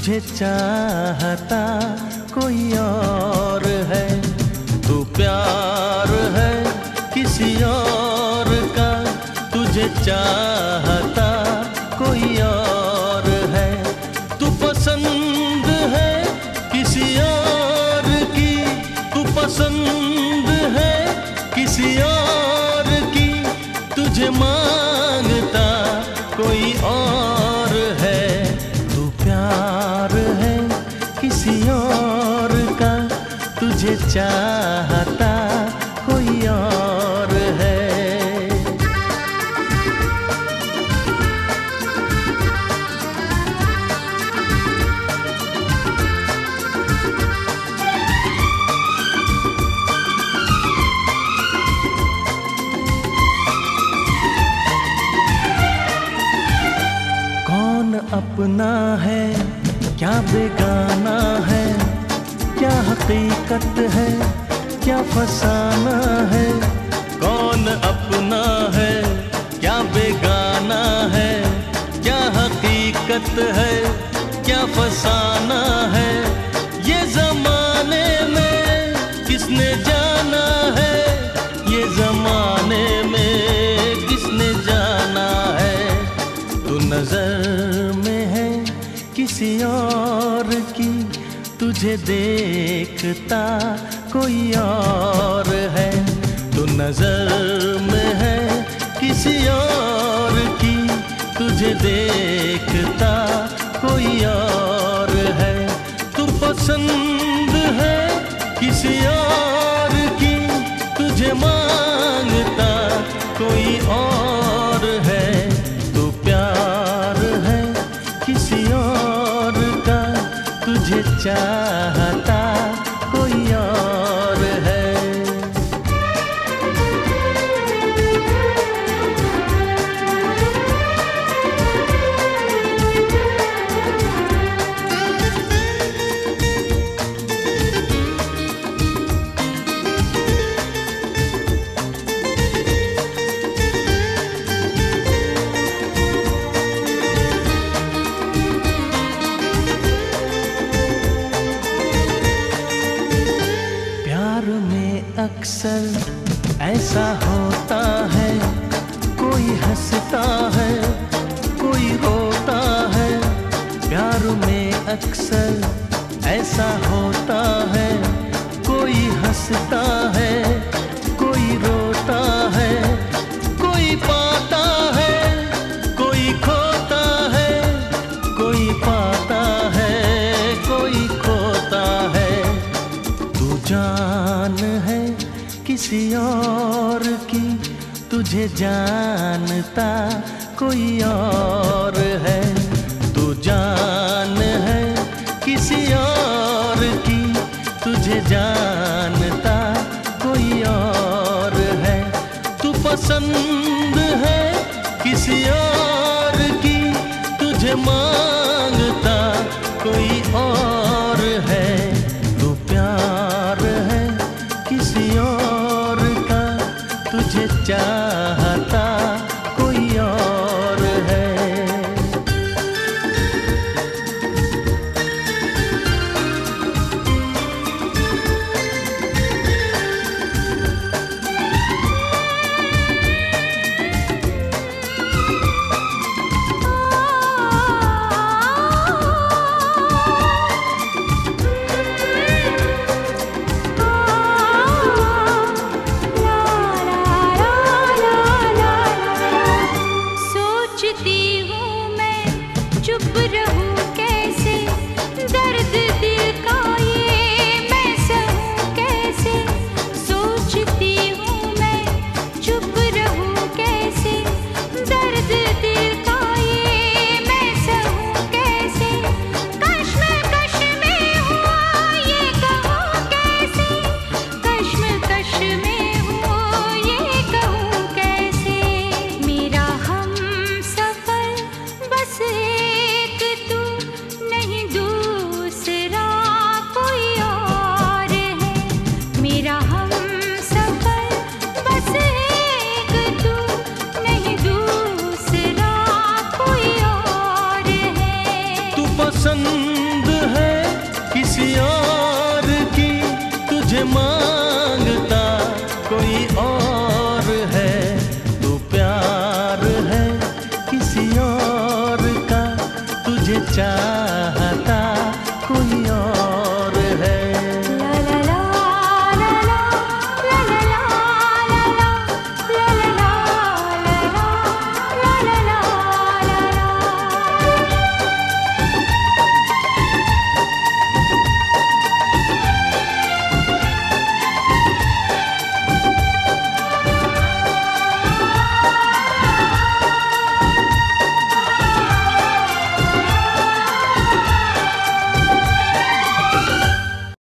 तुझे चाहता कोई और है। तू प्यार है किसी और का, तुझे चाहता कोई और है। तू पसंद है किसी और की, तू पसंद है किसी और की, तुझे मांगता कोई और है। तू प्यार है किसी और का, तुझे चाहता कोई और है। कौन अपना है क्या बेगाना है, क्या हकीकत है क्या फसाना है। कौन अपना है क्या बेगाना है, क्या हकीकत है क्या फसाना है। ये जमाने में किसने जाना है, ये जमाने में किसने जाना है। तू नजर में है किसी और की, तुझे देखता कोई और है। तू नजर में है किसी और की, तुझे देखता कोई और है। तू पसंद है किसी और की, तुझे मांगता कोई और है। तू प्यार है किसी और का, तुझे चाहता कोई और है। अक्सर ऐसा होता है, कोई हंसता है कोई रोता है। प्यार में अक्सर ऐसा होता है, कोई हंसता है कोई रोता है। कोई पाता है कोई खोता है, कोई पाता है कोई खोता है। तू जान है किसी और की, तुझे जानता कोई और है। तू जान है किसी और की, तुझे जानता कोई और है। तू पसंद है किसी और की, तुझे मांगता कोई और है। तू प्यार है किसी और का, तुझे चाहता कोई और है। मुझे चाह